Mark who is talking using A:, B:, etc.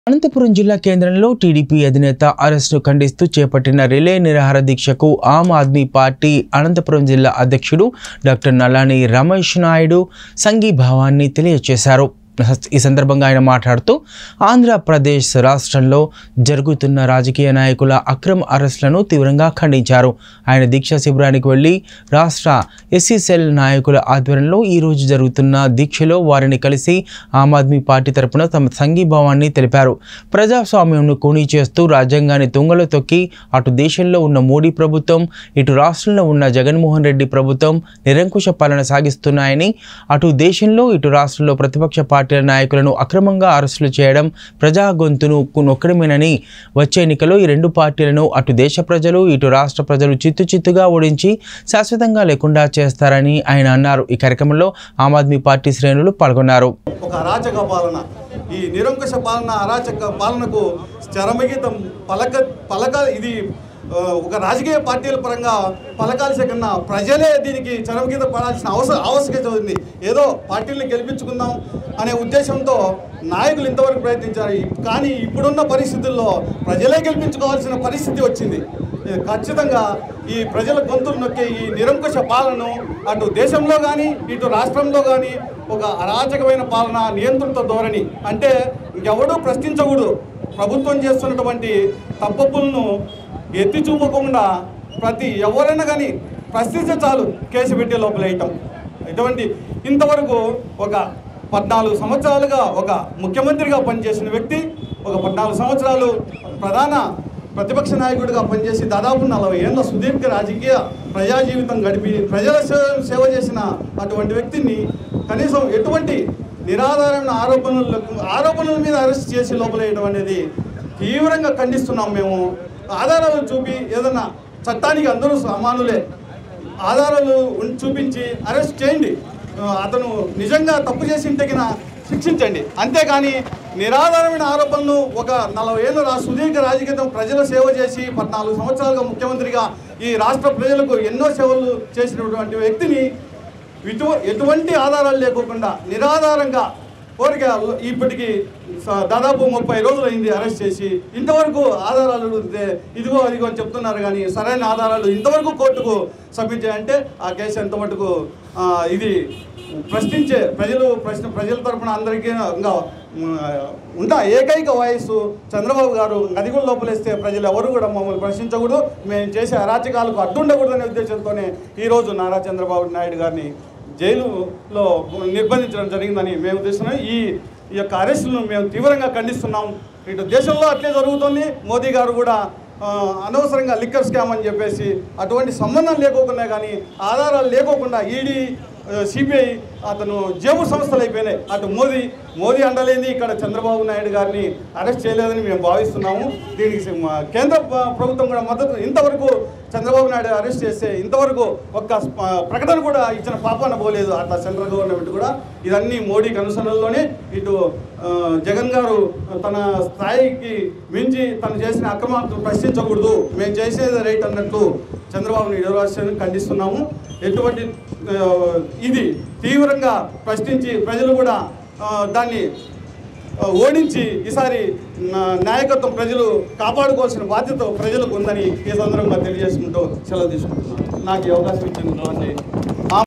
A: అనంతపురం జిల్లా కేంద్రంలో టీడీపీ అధినేత అరెస్ట్ను ఖండిస్తూ చేపట్టిన రిలే నిరాహార దీక్షకు ఆమ్ ఆద్మీ పార్టీ అనంతపురం జిల్లా అధ్యక్షుడు డాక్టర్ నల్లాని రమేష్ నాయుడు సంఘీభావాన్ని తెలియజేశారు. ఈ సందర్భంగా ఆయన మాట్లాడుతూ ఆంధ్రప్రదేశ్ రాష్ట్రంలో జరుగుతున్న రాజకీయ నాయకుల అక్రమ అరెస్టులను తీవ్రంగా ఖండించారు. ఆయన దీక్షా శిబిరానికి వెళ్లి రాష్ట్ర ఎస్సీ సెల్ నాయకుల ఆధ్వర్యంలో ఈరోజు జరుగుతున్న దీక్షలో వారిని కలిసి ఆమ్ ఆద్మీ పార్టీ తరపున తమ సంఘీభావాన్ని తెలిపారు. ప్రజాస్వామ్యంను కూనీ చేస్తూ రాజ్యాంగాన్ని తుంగలో తొక్కి అటు దేశంలో ఉన్న మోడీ ప్రభుత్వం, ఇటు రాష్ట్రంలో ఉన్న జగన్మోహన్ రెడ్డి ప్రభుత్వం నిరంకుశ పాలన సాగిస్తున్నాయని, అటు దేశంలో ఇటు రాష్ట్రంలో ప్రతిపక్ష పార్టీల నాయకులను అక్రమంగా అరెస్టులు చేయడం ప్రజా గొంతును నొక్కడమేనని, వచ్చే ఎన్నికల్లో ఈ రెండు పార్టీలను అటు దేశ ప్రజలు ఇటు రాష్ట్ర ప్రజలు చిత్తుగా ఓడించి శాశ్వతంగా లేకుండా చేస్తారని ఆయన అన్నారు. ఈ కార్యక్రమంలో ఆమ్ ఆద్మీ పార్టీ శ్రేణులు పాల్గొన్నారు.
B: ఒక అరాచక పాలన, ఈ నిరంకుశ పాలన, అరాచక పాలనకు చరమగీతం పలక ఇది ఒక రాజకీయ పార్టీల పరంగా పలకాల్సే కన్నా ప్రజలే దీనికి చరమగీత పడాల్సిన ఆవశ్యకత ఉంది. ఏదో పార్టీలను గెలిపించుకుందాం అనే ఉద్దేశంతో నాయకులు ఇంతవరకు ప్రయత్నించారు. కానీ ఇప్పుడున్న పరిస్థితుల్లో ప్రజలే గెలిపించుకోవాల్సిన పరిస్థితి వచ్చింది. ఖచ్చితంగా ఈ ప్రజల గొంతులు నొక్కే ఈ నిరంకుశ పాలనను అటు దేశంలో కానీ ఇటు రాష్ట్రంలో కానీ ఒక అరాచకమైన పాలన, నియంత్రిత ధోరణి, అంటే ఇంకెవడూ ప్రశ్నించకూడదు. ప్రభుత్వం చేస్తున్నటువంటి తప్పులను ఎత్తి చూపకుండా ఎవరైనా కానీ ప్రశ్నించే చాలు కేసు పెట్టి లోపలేయటం. ఇటువంటి ఇంతవరకు ఒక 14 సంవత్సరాలుగా ఒక ముఖ్యమంత్రిగా పనిచేసిన వ్యక్తి, ఒక 14 సంవత్సరాలు ప్రధాన ప్రతిపక్ష నాయకుడిగా పనిచేసి దాదాపు 40 ఏళ్ళ సుదీర్ఘ రాజకీయ ప్రజా జీవితం గడిపి ప్రజల సేవ చేసిన అటువంటి వ్యక్తిని కనీసం ఎటువంటి నిరాధారమైన ఆరోపణల మీద అరెస్ట్ చేసి లోపలేయడం అనేది తీవ్రంగా ఖండిస్తున్నాం. మేము ఆధారాలు చూపి ఏదన్నా చట్టానికి అందరూ సమానులే, ఆధారాలు చూపించి అరెస్ట్ చేయండి, అతను నిజంగా తప్పు చేసి తగిన శిక్షించండి. అంతేకాని నిరాధారమైన ఆరోపణలు, ఒక 40 ఏళ్ళ సుదీర్ఘ రాజకీయ ప్రజల సేవ చేసి 14 సంవత్సరాలుగా ముఖ్యమంత్రిగా ఈ రాష్ట్ర ప్రజలకు ఎన్నో సేవలు చేసినటువంటి వ్యక్తిని ఎటువంటి ఆధారాలు లేకుండా నిరాధారంగా కోరిక ఇప్పటికీ దాదాపు 30 రోజులు అయింది అరెస్ట్ చేసి. ఇంతవరకు ఆధారాలు ఇదిగో అదిగో అని చెప్తున్నారు, కానీ సరైన ఆధారాలు ఇంతవరకు కోర్టుకు సబ్మిట్ చేయాలంటే ఆ కేసు ఎంతమటుకు ఇది ప్రశ్నించే ప్రజల తరఫున అందరికీ ఇంకా ఏకైక వాయిస్ చంద్రబాబు గారు. అది కూడా లోపలేస్తే ప్రజలు ఎవరు కూడా మమ్మల్ని ప్రశ్నించకూడదు, మేము చేసే అరాచకాలకు అడ్డుండకూడదు అనే ఉద్దేశంతోనే ఈరోజు నారా చంద్రబాబు నాయుడు గారిని జైలులో నిర్బంధించడం జరిగిందని మేము ఉద్దేశిస్తున్నాం. ఈ యొక్క అరెస్టులను మేము తీవ్రంగా ఖండిస్తున్నాం. ఇటు దేశంలో అట్లే జరుగుతుంది. మోదీ గారు కూడా అనవసరంగా లిక్కర్ స్కామ్ అని చెప్పేసి అటువంటి సంబంధం లేకోకుండా, కానీ ఆధారాలు లేకోకుండా ఈడీ, సిబిఐ అతను జేబు సంస్థలు అయిపోయినాయి. అటు మోదీ అండలేని ఇక్కడ చంద్రబాబు నాయుడు గారిని అరెస్ట్ చేయలేదని మేము భావిస్తున్నాము. దీనికి కేంద్ర ప్రభుత్వం కూడా మద్దతు. ఇంతవరకు చంద్రబాబు నాయుడు అరెస్ట్ చేస్తే ఇంతవరకు ఒక్క ప్రకటన కూడా ఇచ్చిన పాపాన పోలేదు. అట్లా సెంట్రల్ గవర్నమెంట్ కూడా ఇదన్నీ మోడీకి అనుసరణలోనే. ఇటు జగన్ గారు తన స్థాయికి మించి తను చేసిన అక్రమాలను ప్రశ్నించకూడదు, మేము చేసేది రైట్ అన్నట్లు చంద్రబాబుని ఎదురాశ్రయాన్ని ఖండిస్తున్నాము. ఎటువంటి ఇది తీవ్రంగా ప్రశ్నించి ప్రజలు కూడా దాన్ని ఓడించి ఈసారి నాయకత్వం ప్రజలు కాపాడుకోవాల్సిన బాధ్యత ప్రజలకు ఉందని ఈ సందర్భంగా తెలియజేసుకుంటూ సెలవు తీసుకుంటున్నాను. నాకు ఈ అవకాశం ఇచ్చిన